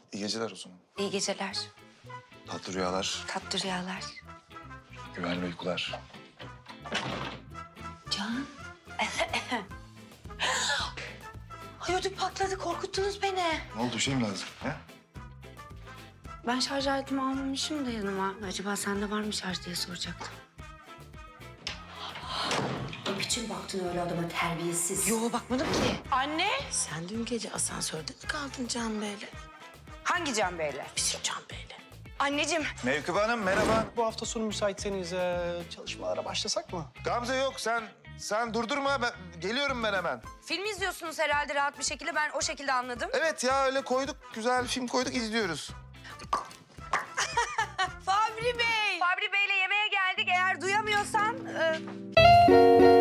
İyi geceler o zaman. İyi geceler. Tatlı rüyalar, Tatlı rüyalar. güvenli uykular. Can. Ay ödüm patladı. Korkuttunuz beni. Ne oldu? Bir şey mi lazım? He? Ben şarj aletimi almamışım da yanıma. Acaba sende var mı şarj diye soracaktım. Ne biçim baktın öyle adama terbiyesiz? Yo bakmadım ki. Anne. Sen dün gece asansörde mi kaldın Can Bey'le? Hangi Can Bey'le? Bizim Can Bey'le. Anneciğim. Mevkübe Hanım merhaba. Bu hafta sonu müsaitseniz çalışmalara başlasak mı? Gamze yok sen durdurma geliyorum ben hemen. Film izliyorsunuz herhalde rahat bir şekilde. Ben o şekilde anladım. Evet ya öyle koyduk güzel film koyduk izliyoruz. Fabri Bey. Fabri Bey'le yemeğe geldik. Eğer duyamıyorsan...